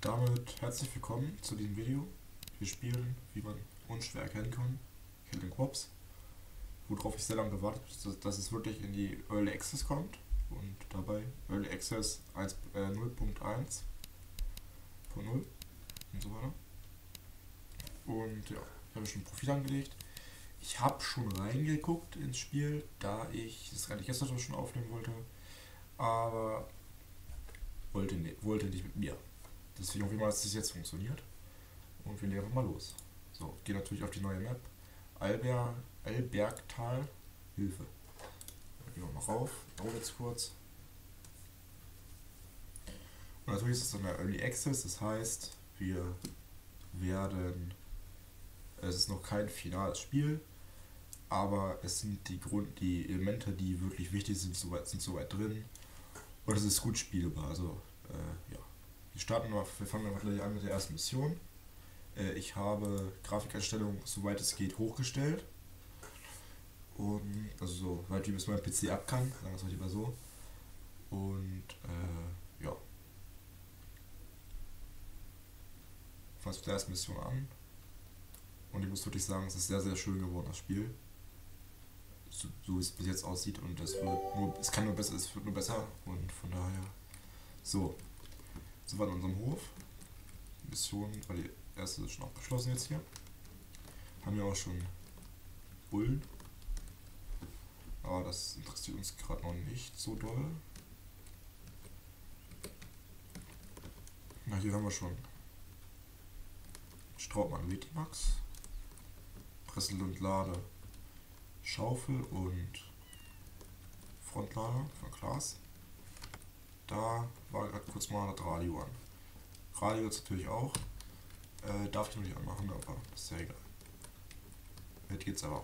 damit herzlich willkommen zu diesem Video. Wir spielen, wie man unschwer erkennen kann, Killing Corps, worauf ich sehr lange gewartet habe, dass es wirklich in die Early Access kommt. Und dabei Early Access 0.1.0 und so weiter. Und ja, ich habe schon ein Profil angelegt. Ich habe schon reingeguckt ins Spiel, da ich das eigentlich gestern schon aufnehmen wollte, aber wollte nicht mit mir. Deswegen hoffe ich mal, dass das jetzt funktioniert. Und wir legen einfach mal los. So, gehen natürlich auf die neue Map. Albergtal. Hilfe. Dann gehen wir mal rauf. Dauert jetzt kurz. Und natürlich ist es dann der Early Access. Das heißt, wir werden. Es ist noch kein finales Spiel. Aber es sind die Elemente, die wirklich wichtig sind, soweit drin. Und es ist gut spielbar. Also, ja. Wir fangen einfach gleich an mit der ersten Mission. Ich habe Grafikeinstellungen, soweit es geht, hochgestellt. Und, also so weit wie es mein PC ab kann, sagen wir es mal lieber so. Und, ja. Fangen wir mit der ersten Mission an. Und ich muss wirklich sagen, es ist sehr, sehr schön geworden, das Spiel. So wie es bis jetzt aussieht. Und es wird nur besser. Und von daher. So. So war in unserem Hof. Die Mission, weil die erste ist schon abgeschlossen jetzt hier. Haben wir auch schon Bullen. Aber das interessiert uns gerade noch nicht so doll. Na, hier haben wir schon Straubmann Vetimax, Pressel und Lade, Schaufel und Frontlader von Klaas. Da war gerade kurz mal das Radio an. Radio jetzt natürlich auch. Darf ich noch nicht anmachen, aber ist ja egal. Jetzt geht's aber auch.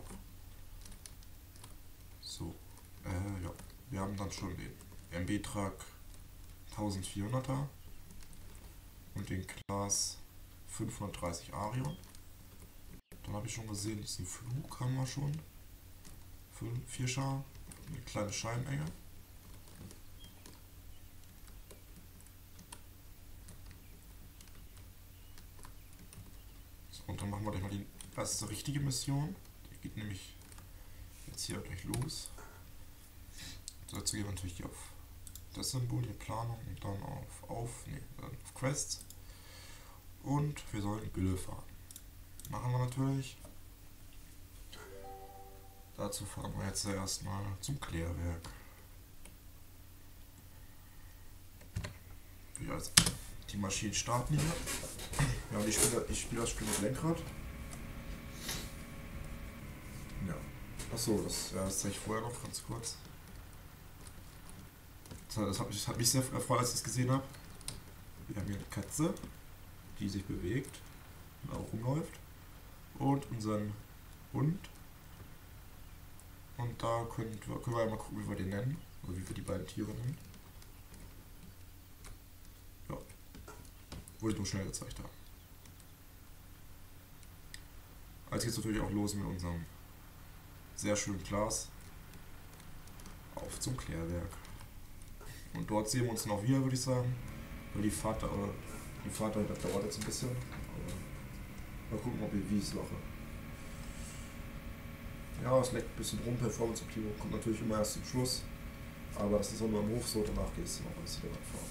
So, ja. Wir haben dann schon den MB-Trag 1400er und den Klaas 530 Arion. Dann habe ich schon gesehen, diesen Flug haben wir schon. 4 Schar, eine kleine Scheinenge. Und dann machen wir gleich mal die erste richtige Mission. Die geht nämlich jetzt hier gleich los. Dazu gehen wir natürlich hier auf das Symbol, die Planung und dann auf Quests. Und wir sollen Gülle fahren. Machen wir natürlich. Dazu fahren wir jetzt erstmal zum Klärwerk. Ja, also die Maschinen starten hier. Ja, ich spiele das Spiel mit Lenkrad. Ja. Achso, das zeige ich vorher noch ganz kurz. Das hat mich sehr erfreut, als ich es gesehen habe. Wir haben hier eine Katze, die sich bewegt und auch rumläuft. Und unseren Hund. Und da können wir mal gucken, wie wir den nennen. Oder wie wir die beiden Tiere nennen. Ja. Wollte ich nur schnell gezeigt haben. Jetzt geht es natürlich auch los mit unserem sehr schönen Klaas. Auf zum Klärwerk. Und dort sehen wir uns noch wieder, würde ich sagen. Weil die Fahrt dauert jetzt ein bisschen. Aber mal gucken, wie ich es mache. Ja, es leckt ein bisschen rum. Performance-Optimierung kommt natürlich immer erst zum Schluss. Aber das ist auch nur im Hof so. Danach geht es noch alles wieder fahren.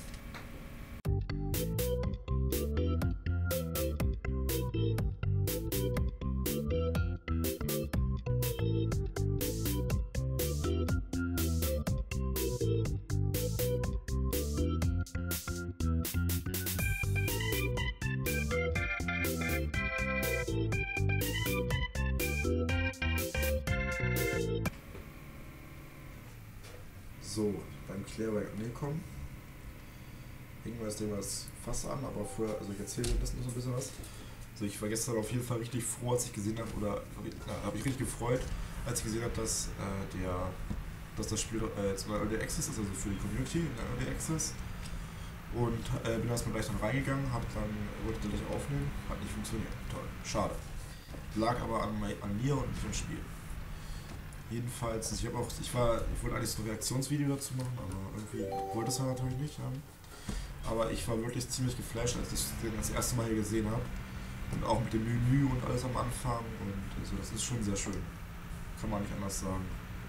So, beim Klärwerk angekommen. Irgendwann ist dem das Fass an, aber vorher, also ich erzähle das noch so ein bisschen was. Also ich war gestern auf jeden Fall richtig froh, als ich gesehen habe, oder habe ich richtig gefreut, als ich gesehen habe, dass das Spiel jetzt in der Early Access ist, also für die Community in der Early Access. Und bin erstmal gleich dann reingegangen, wollte gleich aufnehmen, hat nicht funktioniert. Toll, schade. Lag aber an mir und nicht am Spiel. Jedenfalls, ich wollte eigentlich so ein Reaktionsvideo dazu machen, aber irgendwie wollte es ja natürlich nicht haben. Aber ich war wirklich ziemlich geflasht, als ich den das erste Mal hier gesehen habe. Und auch mit dem Menü und alles am Anfang. Und also das ist schon sehr schön. Kann man nicht anders sagen.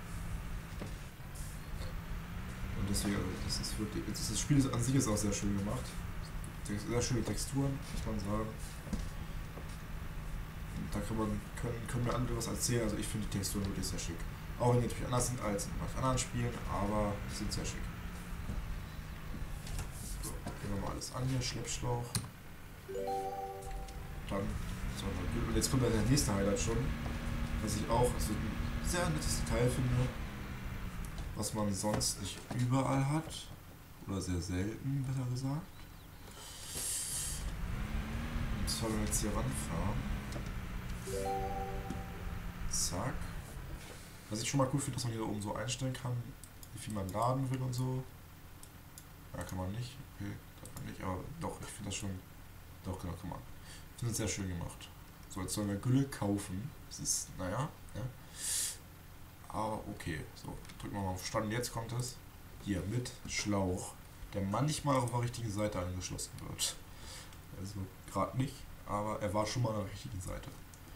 Und deswegen, also das ist wirklich, das Spiel an sich ist auch sehr schön gemacht. Sehr schöne Texturen, muss man sagen. Und da können mir andere was erzählen. Also ich finde die Texturen wirklich sehr schick. Auch wenn die natürlich anders sind als in anderen Spielen, aber sie sind sehr schick. So, gehen wir mal alles an hier, Schleppschlauch. Dann, so, und jetzt kommt ja der nächste Highlight schon, was ich auch so ein sehr nettes Detail finde, was man sonst nicht überall hat, oder sehr selten, besser gesagt. Und zwar, wenn wir jetzt hier ranfahren, zack. Was ich schon mal cool finde, dass man hier oben so einstellen kann, wie viel man laden will und so. Ja, kann man nicht, okay, kann man nicht, aber doch, ich finde das schon, doch, genau, kann man. Ich finde das sehr schön gemacht. So, jetzt sollen wir Gülle kaufen. Das ist, naja, ja. Aber okay, so, drücken wir mal auf Start und jetzt kommt es. Hier, mit Schlauch, der manchmal auf der richtigen Seite angeschlossen wird. Also, gerade nicht, aber er war schon mal an der richtigen Seite.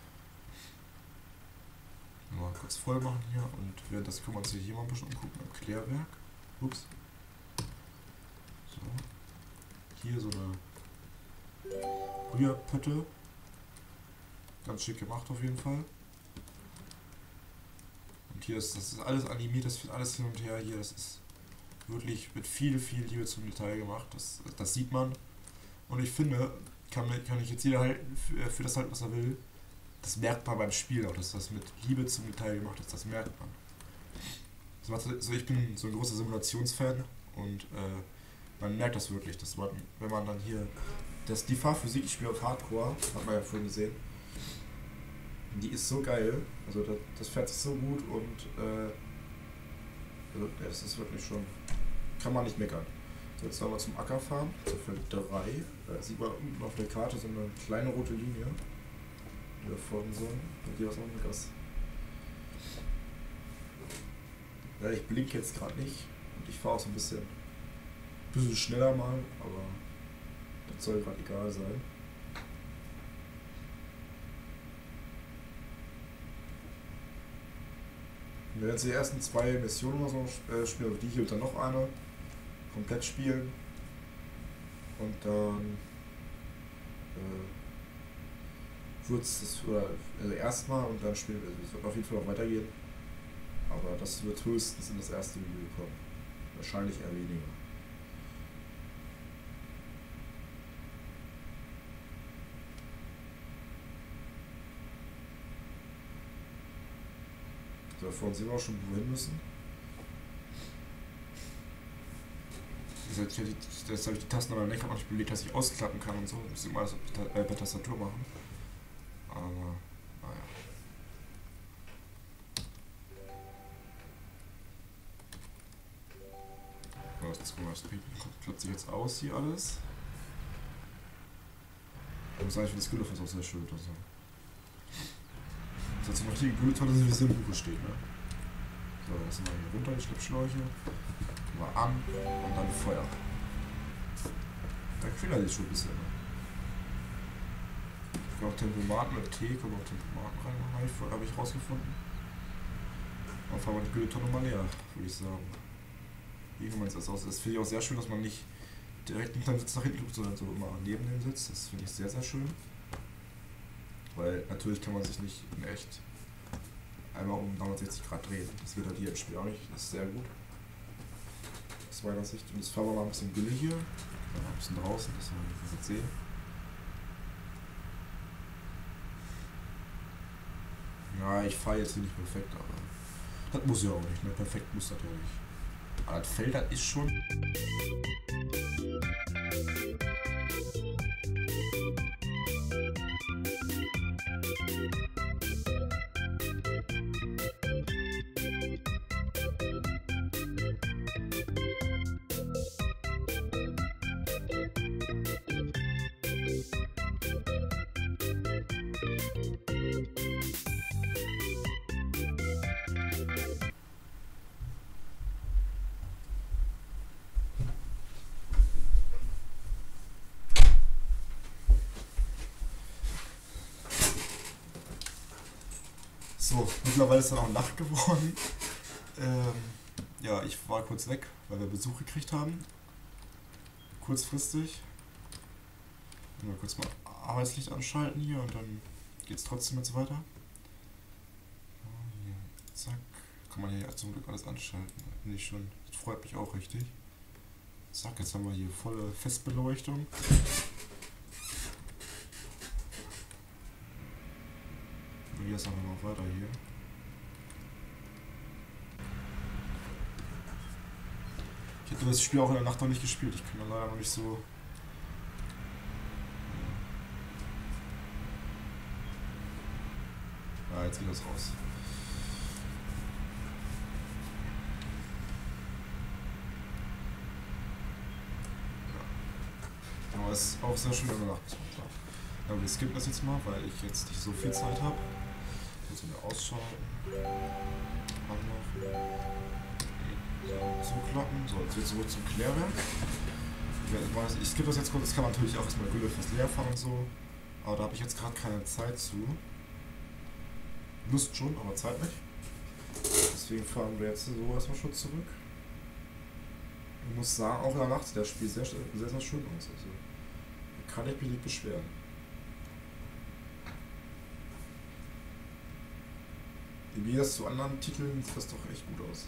Mal kurz voll machen hier und währenddessen können wir uns hier mal ein bisschen umgucken am Klärwerk. Ups. So. Hier so eine Rührpötte. Ganz schick gemacht auf jeden Fall. Und hier ist das ist alles animiert, das wird alles hin und her hier. Das ist wirklich mit viel Liebe zum Detail gemacht. Das sieht man. Und ich finde, kann ich jetzt jeder halten für das halt, was er will. Das merkt man beim Spiel auch, dass das mit Liebe zum Detail gemacht ist, das merkt man. Also ich bin so ein großer Simulationsfan und man merkt das wirklich, dass man, wenn man dann hier, die Fahrphysik, ich spiele auf Hardcore, hat man ja vorhin gesehen, die ist so geil, also das fährt sich so gut und also das ist wirklich schon, kann man nicht meckern. So, jetzt wollen wir zum Acker fahren, zu Feld 3, da sieht man unten auf der Karte so eine kleine rote Linie. Wir folgen sollen. Und hier was auch mit Gas. Ja, ich blinke jetzt gerade nicht und ich fahre auch so ein bisschen schneller mal, aber das soll gerade egal sein. Wir werden jetzt die ersten 2 Missionen oder so spielen, die hier und dann noch eine komplett spielen und dann wird es also erstmal und dann spielen wir, es wird auf jeden Fall auch weitergehen, aber das wird höchstens in das erste Video kommen, wahrscheinlich eher weniger. So, vorhin sehen wir auch schon, wo wir hin müssen. Jetzt habe ich die Tasten aber nicht auch belegt, dass ich ausklappen kann und so. Muss ich mal das per Tastatur machen. Aber, naja. So, jetzt gucken wir, das klappt sich jetzt aus hier alles. Ich muss sagen, ich finde das Güllefest auch sehr schön. Also. Das hat so noch die Gülletonne, wie es im Buche steht, ne? So, das sind wir hier runter, die Schleppschläuche. Mal an und dann Feuer. Da kühlt es schon ein bisschen. Ne? Ich glaube, Tempomaten mit Tee können wir auch Tempomaten reinmachen, habe ich rausgefunden. Dann fahren wir die Gülletonne mal leer, würde ich sagen. Wie kann man jetzt das aus? Das finde ich auch sehr schön, dass man nicht direkt hinter dem Sitz nach hinten guckt, sondern so immer neben dem Sitz. Das finde ich sehr, sehr schön. Weil natürlich kann man sich nicht in echt einmal um 360 Grad drehen. Das wird halt hier im Spiel auch nicht. Das ist sehr gut. Aus meiner Sicht. Und jetzt fahren wir mal ein bisschen Gülle hier. Dann ein bisschen draußen, dass wir das sehen. Ja, ich fahre jetzt hier nicht perfekt, aber das muss ja auch nicht. Ne? Perfekt muss das ja nicht. Aber das Feld, das ist schon. So, mittlerweile ist dann auch Nacht geworden. Ähm, ja, ich war kurz weg, weil wir Besuch gekriegt haben. Kurzfristig. Mal kurz mal Arbeitslicht anschalten hier und dann geht's trotzdem jetzt weiter. Hier, zack. Kann man hier ja zum Glück alles anschalten. Finde ich schon. Das freut mich auch richtig. Zack, jetzt haben wir hier volle Festbeleuchtung. Und jetzt haben wir noch weiter hier. Ich hätte das Spiel auch in der Nacht noch nicht gespielt. Ich kann da leider noch nicht so. Ja, jetzt geht das raus. Ja. Aber es ist auch sehr schön in der Nacht, muss man sagen. Aber wir skippen das jetzt mal, weil ich jetzt nicht so viel Zeit habe. Jetzt wir ausschalten. Haben noch. So, zuklappen. So, jetzt wird zurück zum Klärwerk. Ich skippe das jetzt kurz. Das kann man natürlich auch erstmal Gülle fürs Leerfahren und so. Aber da habe ich jetzt gerade keine Zeit zu. Lust schon, aber Zeit nicht. Deswegen fahren wir jetzt so erstmal schon zurück. Ich muss sagen, auch in der Nacht, das Spiel sehr, sehr, sehr schön aus. Also, kann ich mich nicht beschweren. Im Gegensatz zu anderen Titeln sieht das doch echt gut aus.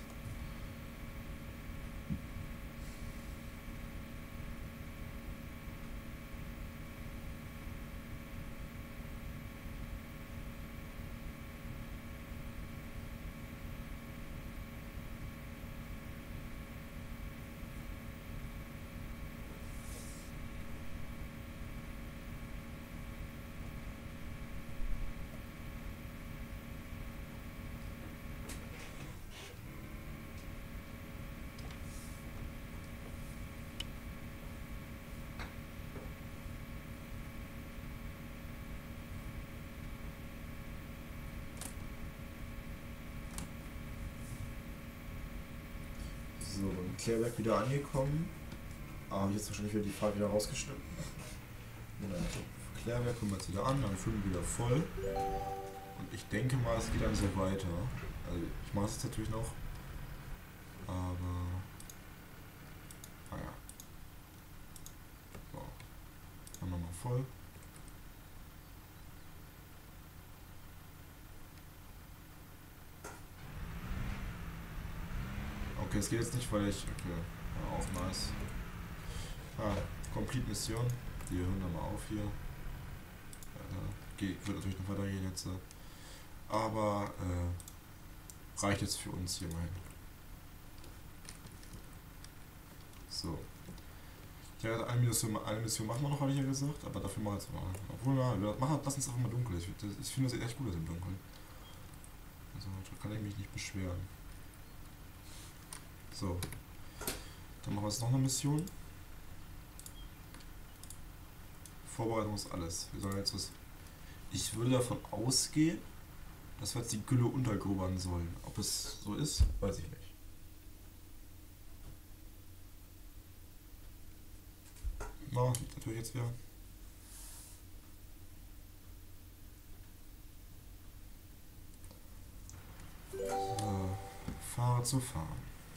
So, im Klärwerk wieder angekommen. Aber jetzt wahrscheinlich wieder die Fahrt wieder rausgeschnitten. Klärwerk kommen wir jetzt wieder an, dann füllen wir wieder voll. Und ich denke mal, es geht dann so weiter. Also ich mache es jetzt natürlich noch. Aber. Naja. So. Dann nochmal voll. Okay, es geht jetzt nicht, weil ich. Okay, ja, auch nice. Ah, Complete Mission. Die hören wir mal auf hier. Wird natürlich noch weitergehen jetzt. Aber reicht jetzt für uns hier mal hin. So. Ich hatte eine Mission machen wir noch, hatte ich ja gesagt, aber dafür machen wir jetzt mal. Obwohl, lass uns einfach mal dunkel. Ich finde, das sieht echt gut aus im Dunkeln. Also, da kann ich mich nicht beschweren. So. Dann machen wir jetzt noch eine Mission. Vorbereitung ist alles. Wir sollen jetzt was. Ich würde davon ausgehen, dass wir jetzt die Gülle untergrubern sollen. Ob es so ist, weiß ich nicht. Na, liegt natürlich jetzt wieder. So, Fahrer zu fahren.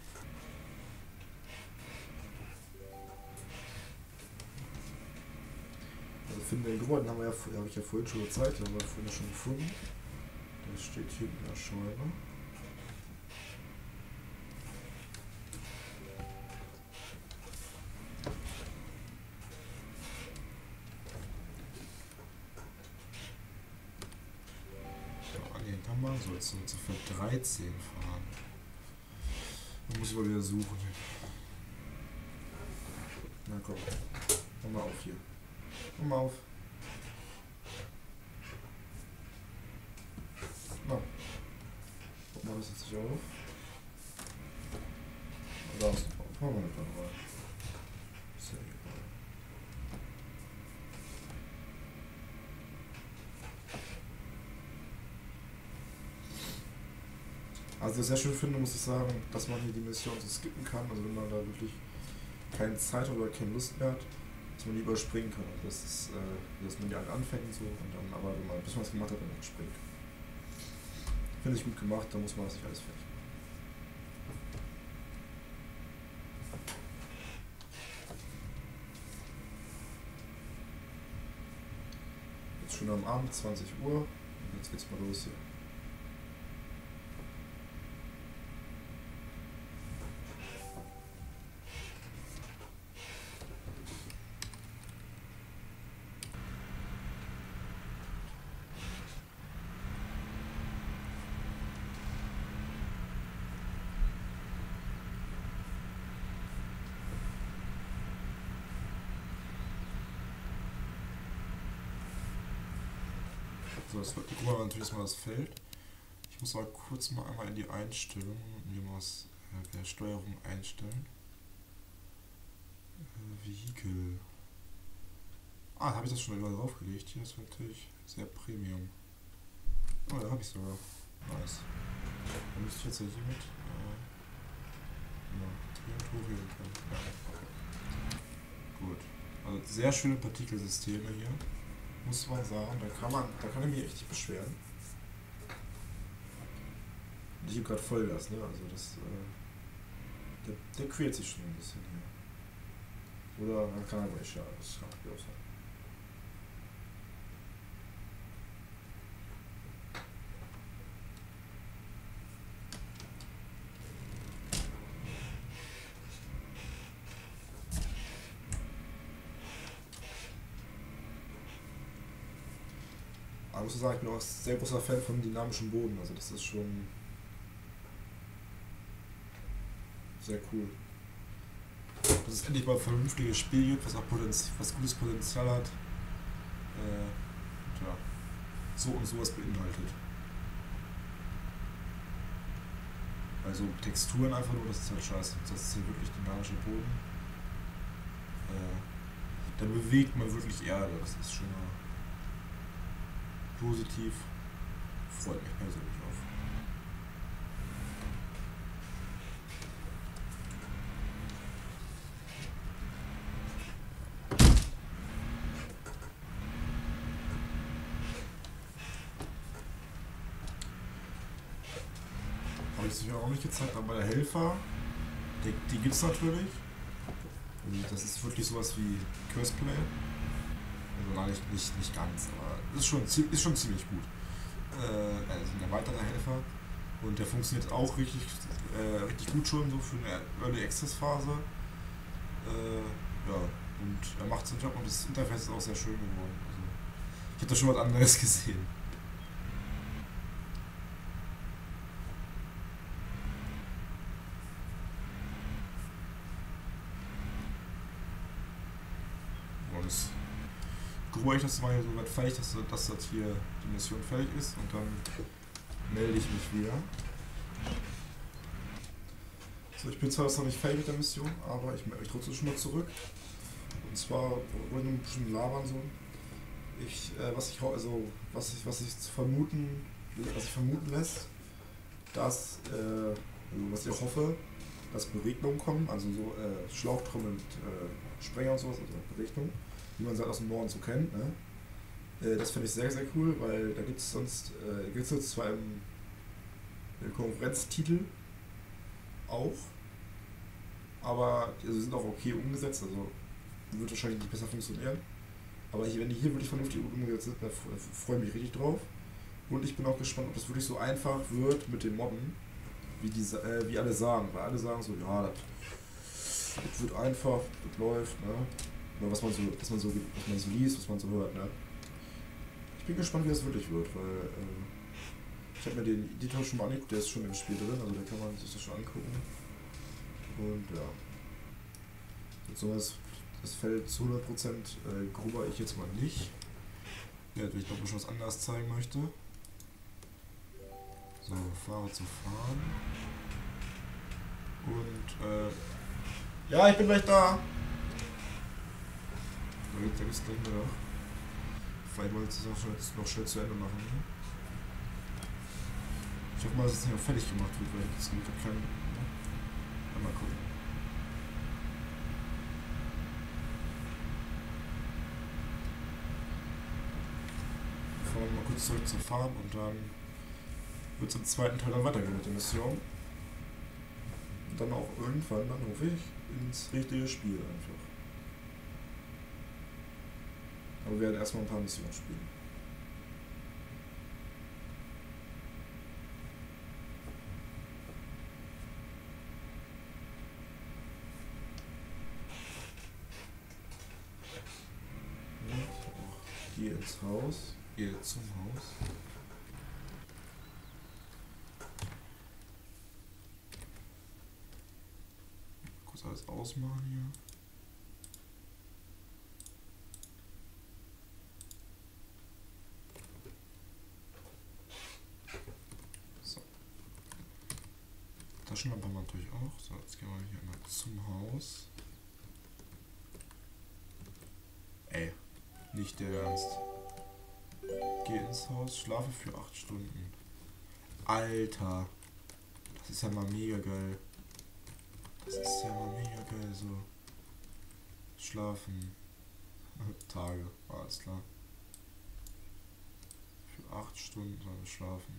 Also finden den Grubber, den habe ich ja vorhin schon gezeigt, den haben wir vorhin schon gefunden. Der steht hier in der Scheibe. So, jetzt sind wir für 13 fahren. Dann muss ich mal wieder suchen. Na komm. Mach mal auf hier. Mach mal auf. Na. Guck mal, das jetzt nicht auf. Da ist drauf. Machen wir nicht dran rein. Ist ja egal. Also sehr schön finde, muss ich sagen, dass man hier die Mission so skippen kann. Also wenn man da wirklich keine Zeit oder keine Lust mehr hat, dass man die überspringen kann. Also das ist, dass man die halt anfängt so und dann aber, wenn man ein bisschen was gemacht hat, dann springt. Finde ich gut gemacht, da muss man das nicht alles fertig machen. Jetzt schon am Abend, 20 Uhr. Und jetzt geht's mal los hier. So, jetzt gucken wir natürlich erstmal das Feld. Ich muss mal kurz mal einmal in die Einstellungen und mir mal was der Steuerung einstellen. Vehikel. Ah, habe ich das schon überall draufgelegt? Hier ist natürlich sehr Premium. Oh, da habe ich sogar. Nice. Dann müsste ich jetzt ja hiermit triumphieren können. Ja, okay. Gut. Also sehr schöne Partikelsysteme hier. Muss man sagen, da kann ich mich echt nicht beschweren. Und ich habe gerade Vollgas, ne? Also das, der quält sich schon ein bisschen hier. Oder man kann aber nicht, ja, das kann auch sein. Aber ich muss sagen, ich bin auch ein sehr großer Fan von dynamischem Boden, also das ist schon sehr cool. Dass es endlich mal ein vernünftiges Spiel gibt, was auch was gutes Potenzial hat. Ja, so und sowas beinhaltet. Also Texturen einfach nur, das ist halt scheiße. Das ist hier wirklich dynamischer Boden. Da bewegt man wirklich Erde, das ist schon mal positiv. Freut mich persönlich auf. Habe ich es auch nicht gezeigt, aber der Helfer, die gibt es natürlich. Das ist wirklich sowas wie Curseplay. Also nein, nicht ganz, aber ist schon ziemlich gut. Also ein erweiterter Helfer. Und der funktioniert auch richtig gut schon so für eine Early Access Phase. Ja, und er macht seinen Job und das Interface ist auch sehr schön geworden. Also, ich habe da schon was anderes gesehen. Und es beruhigt das mal so weit fertig, dass das hier die Mission fertig ist und dann melde ich mich wieder. So, ich bin zwar jetzt noch nicht fertig mit der Mission, aber ich melde mich trotzdem schon mal zurück. Und zwar wollte ich ein bisschen labern so. Was ich vermuten lässt, dass, was ich auch hoffe, dass Beregnungen kommen, also so Schlauchtrommel mit Sprenger und sowas, also Beregnung, wie man sie halt aus dem Norden so kennt. Ne? Das finde ich sehr, sehr cool, weil da gibt es jetzt zwar im Konkurrenztitel auch, aber die sind auch okay umgesetzt, also wird wahrscheinlich nicht besser funktionieren. Aber wenn die hier wirklich vernünftig umgesetzt sind, da freue ich mich richtig drauf. Und ich bin auch gespannt, ob das wirklich so einfach wird mit den Modden, wie alle sagen. Weil alle sagen so, ja, das wird einfach, das läuft, ne? Oder was man so liest, was man so hört, ne? Ich bin gespannt, wie das wirklich wird, weil ich habe mir den Editor schon mal angeguckt, der ist schon im Spiel drin, also da kann man sich das schon angucken. Und ja. Jetzt so das Feld zu 100% grubber ich jetzt mal nicht. Ja, wenn ich noch schon was anderes zeigen möchte. So, Fahrer zu fahren. Und ja, ich bin gleich da. Da gibt's gleich noch. Vielleicht wollte ich es noch schnell zu Ende machen. Ne? Ich hoffe mal, dass es nicht noch fertig gemacht wird, weil es gibt keinen. Ne? Mal gucken. Fahren wir mal kurz zurück zur Farm und dann wird es im zweiten Teil dann weitergehen mit der Mission. Und dann auch irgendwann, dann rufe ich ins richtige Spiel einfach. Aber wir werden erstmal ein paar Missionen spielen. Gehe ins Haus. Gehe zum Haus. Kurz alles ausmachen hier. So. Taschenlampe haben wir natürlich auch. So, jetzt gehen wir hier mal zum Haus. Ey, nicht der Ernst. Geh ins Haus, schlafe für 8 Stunden. Alter. Das ist ja mal mega geil. Das ist ja mal mega geil, so. Schlafen. Tage, alles klar. Für 8 Stunden sollen wir schlafen.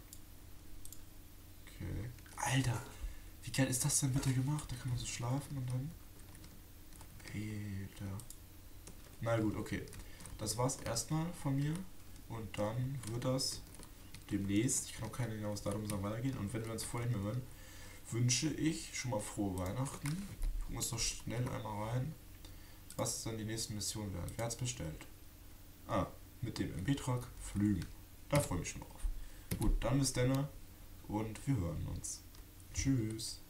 Okay. Alter, wie geil ist das denn bitte gemacht? Da kann man so schlafen und dann... Alter. Na gut, okay. Das war's erstmal von mir. Und dann wird das demnächst, ich kann auch kein genaues Datum sagen, weitergehen. Und wenn wir uns vorher nicht mehr hören, wünsche ich schon mal frohe Weihnachten. Gucken wir uns doch schnell einmal rein, was dann die nächsten Missionen werden. Wer hat's bestellt? Ah, mit dem MP-Truck Flügen. Da freue ich mich schon drauf. Gut, dann bis dann und wir hören uns. Tschüss.